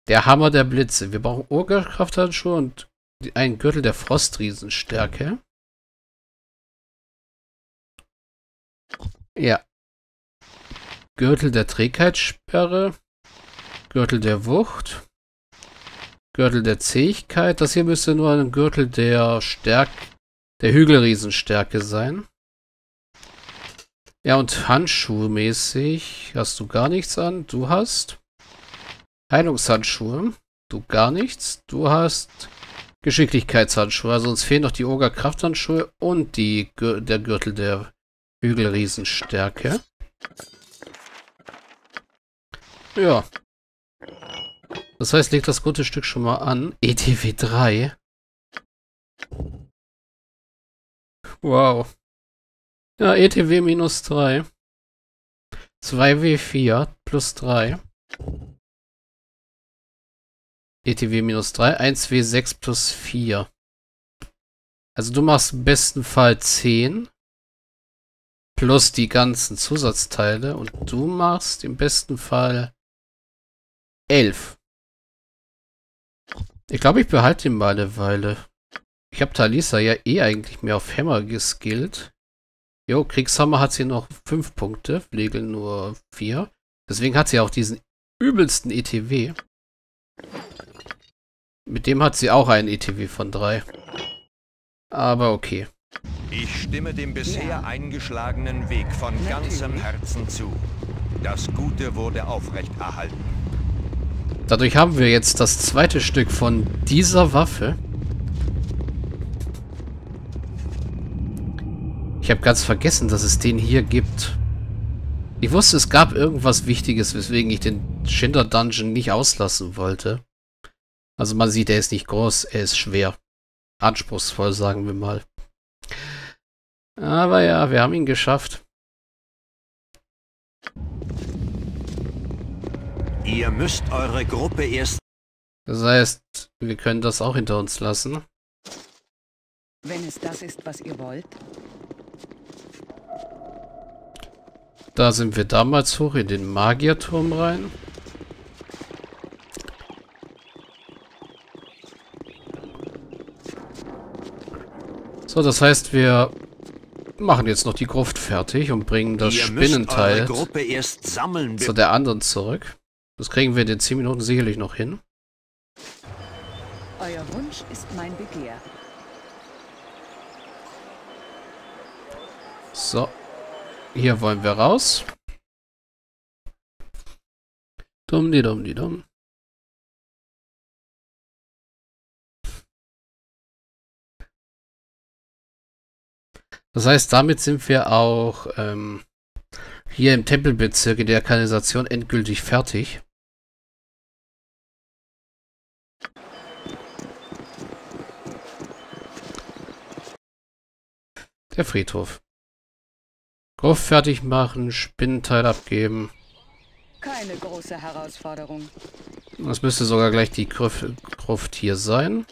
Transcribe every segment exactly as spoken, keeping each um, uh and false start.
Der Hammer der Blitze. Wir brauchen Urkraftandschuhe und einen Gürtel der Frostriesenstärke. Ja. Gürtel der Trägheitssperre. Gürtel der Wucht. Gürtel der Zähigkeit. Das hier müsste nur ein Gürtel der Stärke, der Hügelriesenstärke sein. Ja, und handschuhmäßig hast du gar nichts an. Du hast Heilungshandschuhe. Du gar nichts. Du hast Geschicklichkeitshandschuhe. Also uns fehlen noch die Oger-Krafthandschuhe und die, der Gürtel der Hügelriesenstärke. Ja. Das heißt, leg das gute Stück schon mal an. E T W drei. Wow. Ja, E T W minus drei. zwei W vier plus drei. E T W minus drei. eins W sechs plus vier. Also du machst im besten Fall zehn. Plus die ganzen Zusatzteile. Und du machst im besten Fall elf. Ich glaube, ich behalte ihn mal eine Weile. Ich habe Talisa ja eh eigentlich mehr auf Hammer geskillt. Jo, Kriegshammer hat sie noch fünf Punkte, Flegel nur vier. Deswegen hat sie auch diesen übelsten E T W. Mit dem hat sie auch einen E T W von drei. Aber okay. Ich stimme dem bisher eingeschlagenen Weg von ganzem Herzen zu. Das Gute wurde aufrechterhalten. Dadurch haben wir jetzt das zweite Stück von dieser Waffe. Ich habe ganz vergessen, dass es den hier gibt. Ich wusste, es gab irgendwas Wichtiges, weswegen ich den Schinder Dungeon nicht auslassen wollte. Also man sieht, er ist nicht groß, er ist schwer. Anspruchsvoll, sagen wir mal. Aber ja, wir haben ihn geschafft. Ihr müsst eure Gruppe erst... Das heißt, wir können das auch hinter uns lassen. Wenn es das ist, was ihr wollt. Da sind wir damals hoch in den Magierturm rein. So, das heißt, wir machen jetzt noch die Gruft fertig und bringen das Ihr müsst Spinnenteil eure Gruppe erst sammeln, zu der anderen zurück. Das kriegen wir in den zehn Minuten sicherlich noch hin. Euer Wunsch ist mein Begehr. So. Hier wollen wir raus. Dumm, die dumm, die dumm. Das heißt, damit sind wir auch ähm, hier im Tempelbezirk in der Kanalisation endgültig fertig. Der Friedhof. Gruft fertig machen, Spinnenteil abgeben. Keine große Herausforderung. Das müsste sogar gleich die Gruft, Gruft hier sein.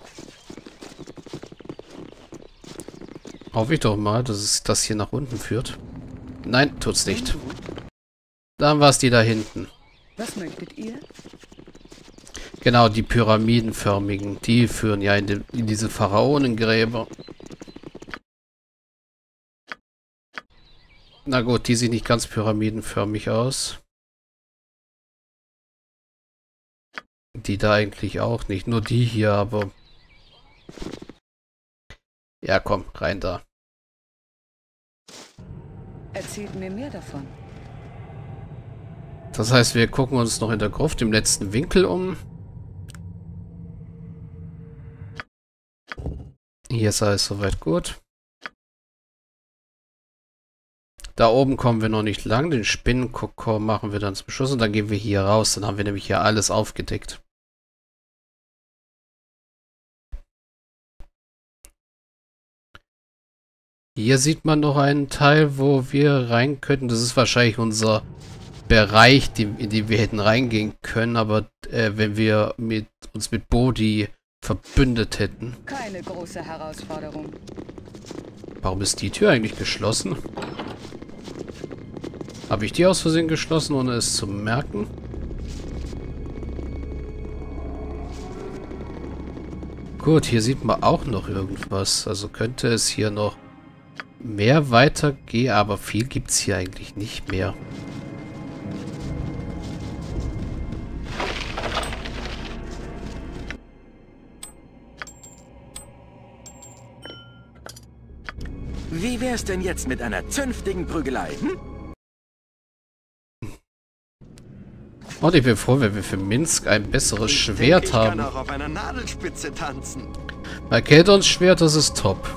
Hoffe ich doch mal, dass es das hier nach unten führt. Nein, tut's nicht. Dann war es die da hinten. Was möchtet ihr? Genau, die pyramidenförmigen. Die führen ja in, die, in diese Pharaonengräber. Na gut, die sieht nicht ganz pyramidenförmig aus. Die da eigentlich auch nicht. Nur die hier, aber... Ja, komm, rein da. Erzählt mir mehr davon. Das heißt, wir gucken uns noch in der Gruft im letzten Winkel um. Hier ist alles soweit gut. Da oben kommen wir noch nicht lang. Den Spinnenkokon machen wir dann zum Schluss und dann gehen wir hier raus. Dann haben wir nämlich hier alles aufgedeckt. Hier sieht man noch einen Teil, wo wir rein könnten. Das ist wahrscheinlich unser Bereich, in den wir hätten reingehen können. Aber äh, wenn wir mit, uns mit Bodhi verbündet hätten. Keine große Herausforderung. Warum ist die Tür eigentlich geschlossen? Habe ich die aus Versehen geschlossen, ohne es zu merken? Gut, hier sieht man auch noch irgendwas. Also könnte es hier noch mehr weitergehen, aber viel gibt es hier eigentlich nicht mehr. Wie wär's denn jetzt mit einer zünftigen Prügelei, hm? Und ich bin froh, wenn wir für Minsk ein besseres Ich Schwert denke, ich haben. kann auch auf einer Nadelspitze tanzen. Bei Keldons Schwert, das ist top.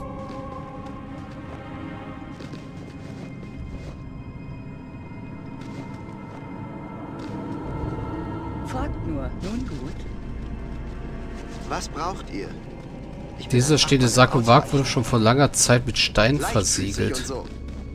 Fragt nur. Nun gut. Was braucht ihr? Ich bin Dieser ein stehende Fachmann Sarkophag Ausweichen. wurde schon vor langer Zeit mit Stein Leichtfüßig versiegelt. und so.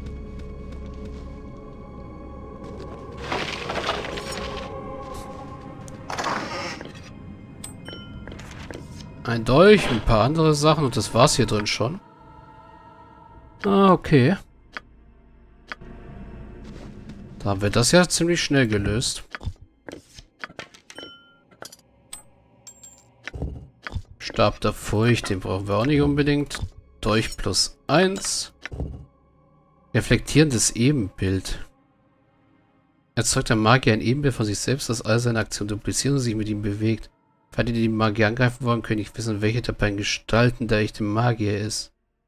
Ein Dolch, ein paar andere Sachen und das war's hier drin schon. Ah, okay. Da haben wir das ja ziemlich schnell gelöst. Stab der Furcht, den brauchen wir auch nicht unbedingt. Dolch plus eins. Reflektierendes Ebenbild. Erzeugt der Magier ein Ebenbild von sich selbst, das all seine Aktionen duplizieren und sich mit ihm bewegt. Falls die die Magier angreifen wollen, können nicht wissen, welche der beiden Gestalten der echte Magier ist.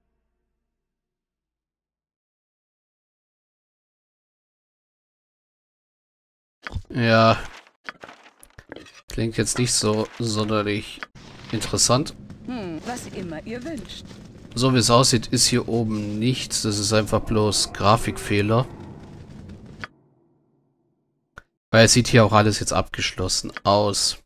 Ja. Klingt jetzt nicht so sonderlich interessant. Hm, was immer ihr wünscht. So wie es aussieht, ist hier oben nichts. Das ist einfach bloß Grafikfehler. Weil es sieht hier auch alles jetzt abgeschlossen aus.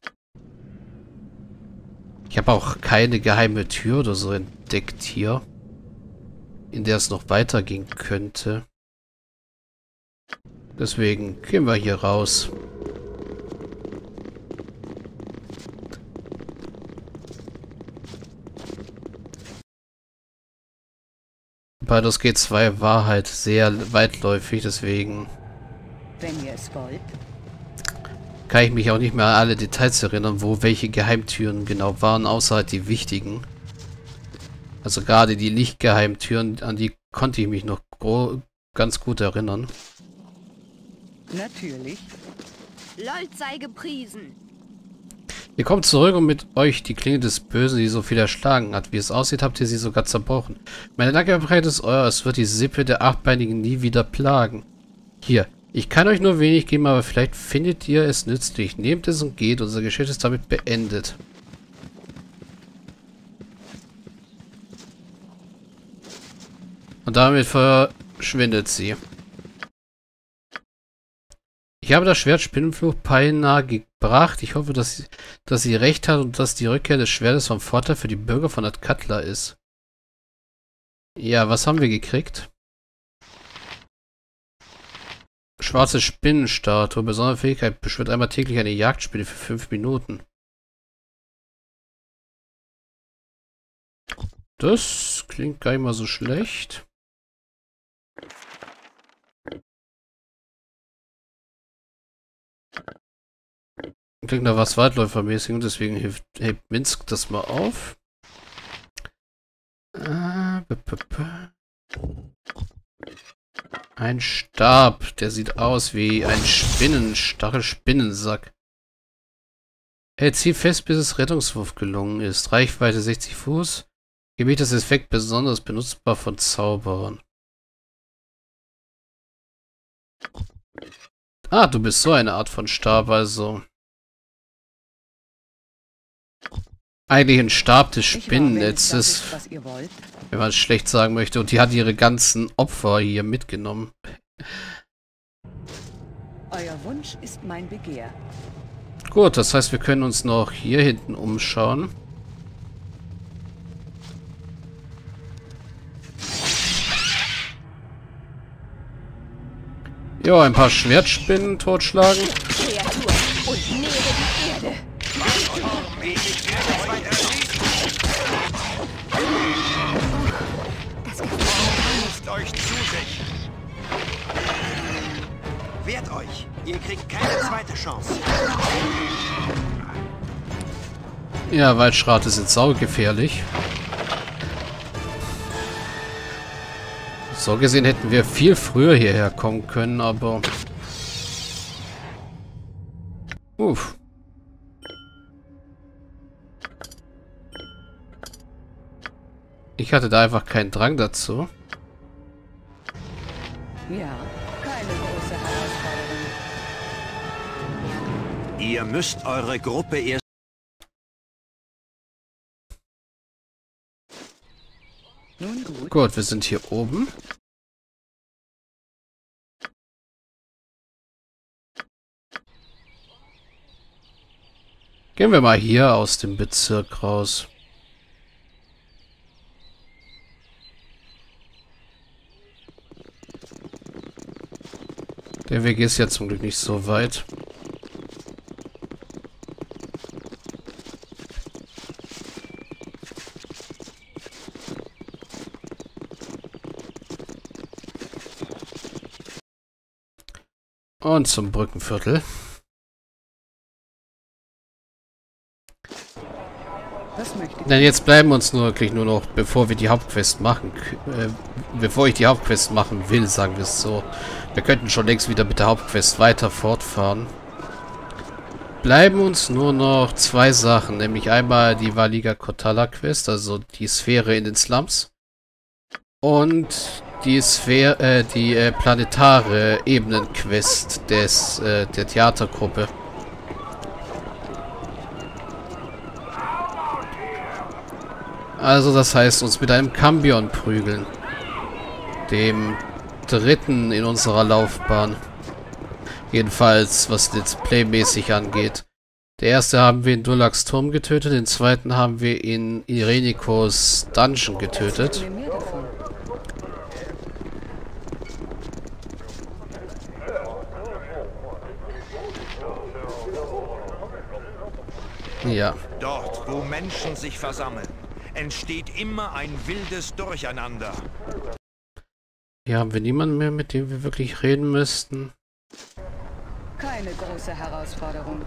Ich habe auch keine geheime Tür oder so entdeckt hier, in der es noch weitergehen könnte. Deswegen gehen wir hier raus. Baldur's Gate zwei war halt sehr weitläufig, deswegen Wenn ihr es wollt. kann ich mich auch nicht mehr an alle Details erinnern, wo welche Geheimtüren genau waren, außer halt die wichtigen. Also gerade die Lichtgeheimtüren, an die konnte ich mich noch ganz gut erinnern. Natürlich. Lold sei gepriesen. Ihr kommt zurück, um mit euch die Klinge des Bösen, die so viel erschlagen hat. Wie es aussieht, habt ihr sie sogar zerbrochen. Meine Dankbarkeit ist euer, es wird die Sippe der Achtbeinigen nie wieder plagen. Hier, ich kann euch nur wenig geben, aber vielleicht findet ihr es nützlich. Nehmt es und geht, unser Geschäft ist damit beendet. Und damit verschwindet sie. Ich habe das Schwert Spinnenfluch beinahe gebracht. Ich hoffe, dass sie, dass sie recht hat und dass die Rückkehr des Schwertes von Vorteil für die Bürger von Athkatla ist. Ja, was haben wir gekriegt? Schwarze Spinnenstatue. Besondere Fähigkeit. Beschwört einmal täglich eine Jagdspinne für fünf Minuten. Das klingt gar nicht mal so schlecht. Klingt nach was Waldläufermäßig und deswegen hilft, hebt Minsk das mal auf. Ah, b -b -b. Ein Stab, der sieht aus wie ein Spinnenstachel-Spinnensack. Er zieht fest, bis es Rettungswurf gelungen ist. Reichweite sechzig Fuß. Gebiet des Effekt besonders benutzbar von Zauberern. Ah, du bist so eine Art von Stab, also. Eigentlich ein Stab des Spinnennetzes, wenn man es schlecht sagen möchte. Und die hat ihre ganzen Opfer hier mitgenommen. Euer Wunsch ist mein Begehr. Gut, das heißt, wir können uns noch hier hinten umschauen. Ja, ein paar Schwertspinnen totschlagen. Kreatur und nähere die Erde. Ruft euch zu sich. Wehrt euch. Ihr kriegt keine zweite Chance. Ja, Waldschrate sind saugefährlich. So gesehen hätten wir viel früher hierher kommen können, aber... Uff. Ich hatte da einfach keinen Drang dazu. Ja, keine große Herausforderung. Ihr müsst eure Gruppe erst... Nun gut. Gut, wir sind hier oben. Gehen wir mal hier aus dem Bezirk raus. Der Weg ist ja zum Glück nicht so weit. Und zum Brückenviertel. Was möchtet ihr? Denn jetzt bleiben uns nur wirklich nur noch, bevor wir die Hauptquest machen, äh, bevor ich die Hauptquest machen will, sagen wir es so. Wir könnten schon längst wieder mit der Hauptquest weiter fortfahren. Bleiben uns nur noch zwei Sachen, nämlich einmal die Valiga Kotala Quest, also die Sphäre in den Slums. Und die Sphäre, äh, die äh, planetare Ebenen-Quest des, äh, der Theatergruppe. Also das heißt, uns mit einem Cambion prügeln. Dem dritten in unserer Laufbahn. Jedenfalls, was Let's Play-mäßig angeht. Der erste haben wir in Dulax Turm getötet, den zweiten haben wir in Irenikos Dungeon getötet. Erzählt mir mehr davon. Ja. Dort, wo Menschen sich versammeln, entsteht immer ein wildes Durcheinander. Hier haben wir niemanden mehr, mit dem wir wirklich reden müssten. Keine große Herausforderung.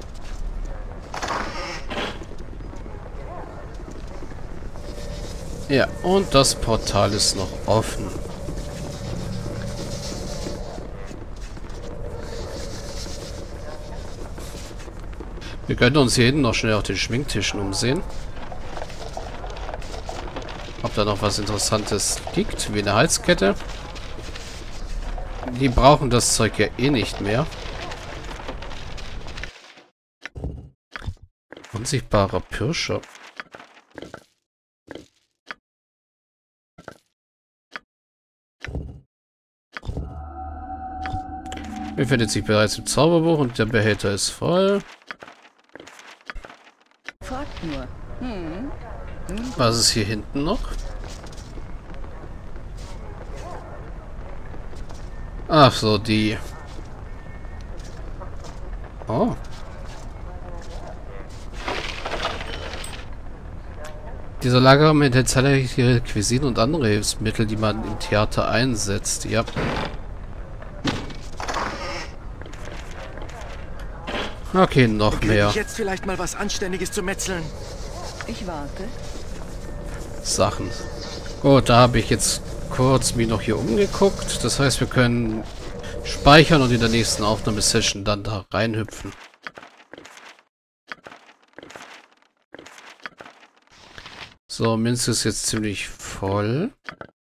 Ja, und das Portal ist noch offen. Wir können uns hier hinten noch schnell auf den Schminktischen umsehen. Ob da noch was Interessantes liegt, wie eine Halskette. Die brauchen das Zeug ja eh nicht mehr. Unsichtbarer Pirscher. Befindet sich bereits im Zauberbuch und der Behälter ist voll. Fragt nur. Hm. Nun Was ist hier hinten noch? Ach so, die. Oh. Dieser Lagerraum enthält zahlreiche Requisiten und andere Hilfsmittel, die man im Theater einsetzt. Ja. Okay, noch Krieg mehr ich jetzt vielleicht mal was Anständiges zu metzeln? Ich warte. Sachen. Gut, da habe ich jetzt kurz mich noch hier umgeguckt. Das heißt, wir können speichern und in der nächsten Aufnahmesession dann da reinhüpfen. So, Minze ist jetzt ziemlich voll.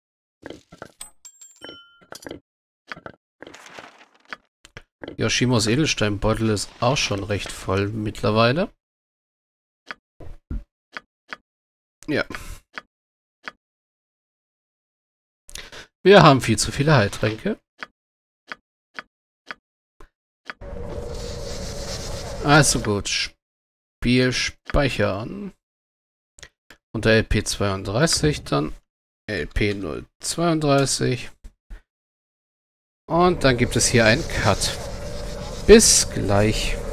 Yoshimos Edelsteinbeutel ist auch schon recht voll mittlerweile. Ja. Wir haben viel zu viele Heiltränke. Also gut. Spiel speichern. Unter L P zweiunddreißig dann L P null zweiunddreißig. Und dann gibt es hier einen Cut. Bis gleich.